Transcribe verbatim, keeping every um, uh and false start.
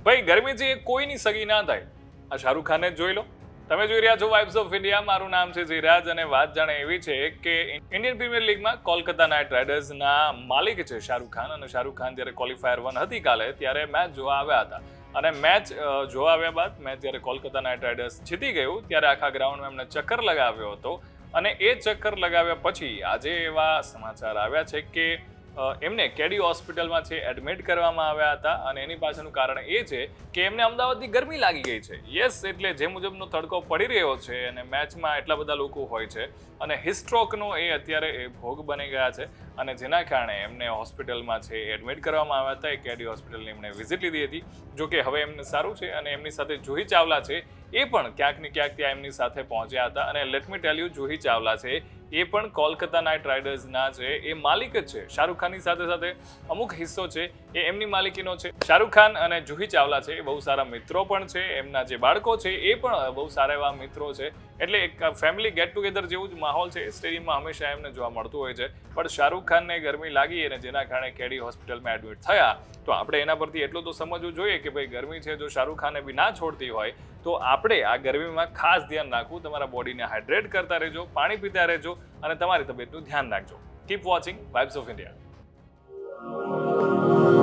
ભાઈ ગરમી છે એ કોઈની સગી ના થાય. આ શાહરુખ ખાનને જ જોઈ લો. તમે જોઈ રહ્યા છો વાઇબ્સ ઓફ ઇન્ડિયા. મારું નામ છે ધીરાજ અને વાત જાણે એવી છે કે ઇન્ડિયન પ્રીમિયર લીગમાં કોલકાતા નાઇટ રાઇડર્સના માલિક છે શાહરુખ ખાન. અને શાહરુખ ખાન જ્યારે ક્વોલિફાયર વન હતી કાલે ત્યારે મેચ જોવા આવ્યા હતા. અને મેચ જોવા આવ્યા બાદ મેચ જ્યારે કોલકાતા નાઇટ રાઇડર્સ જીતી ગયું ત્યારે આખા ગ્રાઉન્ડમાં એમને ચક્કર લગાવ્યો હતો. અને એ ચક્કર લગાવ્યા પછી આજે એવા સમાચાર આવ્યા છે કે એમને કેડી હોસ્પિટલમાં છે એડમિટ કરવામાં આવ્યા હતા. અને એની પાછળનું કારણ એ છે કે એમને અમદાવાદની ગરમી લાગી ગઈ છે. યસ, એટલે જે મુજબનો તડકો પડી રહ્યો છે અને મેચમાં એટલા બધા લોકો હોય છે અને હિસ્ટ્રોકનો એ અત્યારે એ ભોગ બની ગયા છે. અને જેના કારણે એમને હોસ્પિટલમાં છે એડમિટ કરવામાં આવ્યા હતા. એ કેડી હોસ્પિટલની એમણે વિઝિટ લીધી હતી. જો કે હવે એમને સારું છે અને એમની સાથે જુહી ચાવલા છે એ પણ ક્યાંક ને ક્યાંક ત્યાં એમની સાથે પહોંચ્યા હતા. અને let me tell you, Juhi Chawla છે એ પણ કોલકાતા નાઇટ રાઇડર્સના છે એ માલિક જ છે. શાહરુખ ખાનની સાથે સાથે અમુક હિસ્સો છે એ એમની માલિકીનો છે. શાહરુખ ખાન અને જુહી ચાવલા છે એ બહુ સારા મિત્રો પણ છે. એમના જે બાળકો છે એ પણ બહુ સારા એવા મિત્રો છે. એટલે એક ફેમિલી ગેટ ટુગેધર જેવું જ માહોલ છે સ્ટેડિયમમાં હંમેશા એમને જોવા મળતું હોય છે. પણ શાહરુખ ખાનને ગરમી લાગી અને જેના કારણે કેડી હોસ્પિટલમાં એડમિટ થયા. તો આપણે એના પરથી એટલું તો સમજવું જોઈએ કે ભાઈ ગરમી છે જો શાહરુખ ખાને બી ના છોડતી હોય તો આપણે આ ગરમીમાં ખાસ ધ્યાન રાખવું. તમારા બોડીને હાઇડ્રેટ કરતા રહેજો, પાણી પીતા રહેજો અને તમારી તબિયતનું ધ્યાન રાખજો. Keep watching vibes of India.